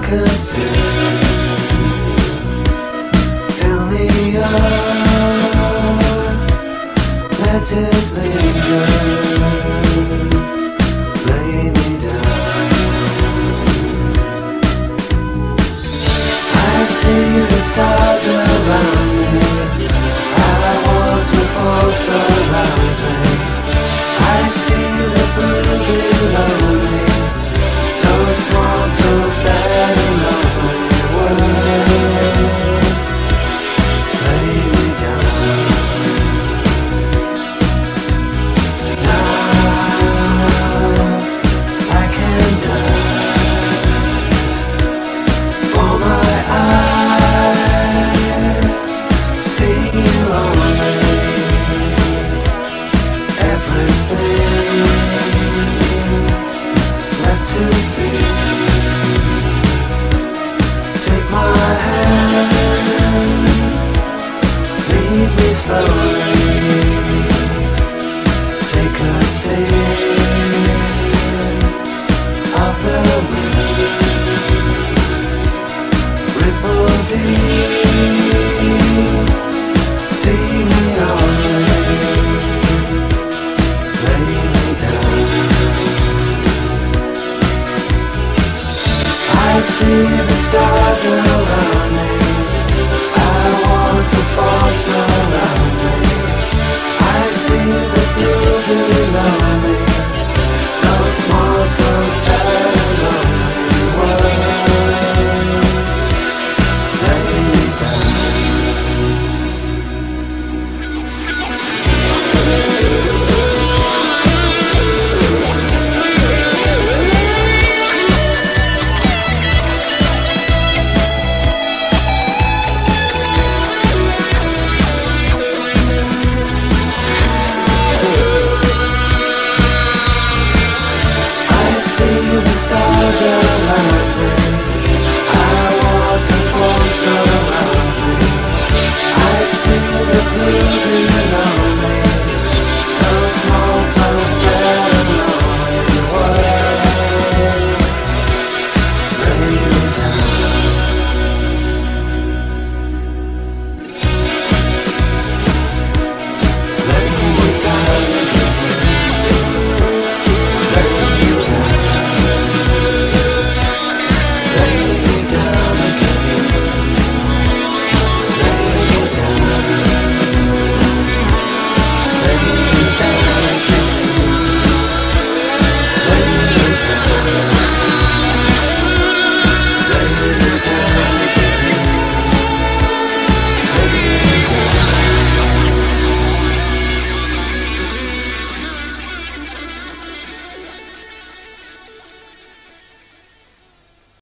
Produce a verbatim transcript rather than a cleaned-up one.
can still fill me up, let it linger, lay me down. I see the stars around me, I walk with folks around me, I see the blue below me, so small, so sad and lonely world. Lay me down. Now I can die, for my eyes see you only. Everything left to see. Take my hand, lead me slowly. Take a sip of the wind, ripple deep, see me only, lay me down. I see the stars around me, I want to fall so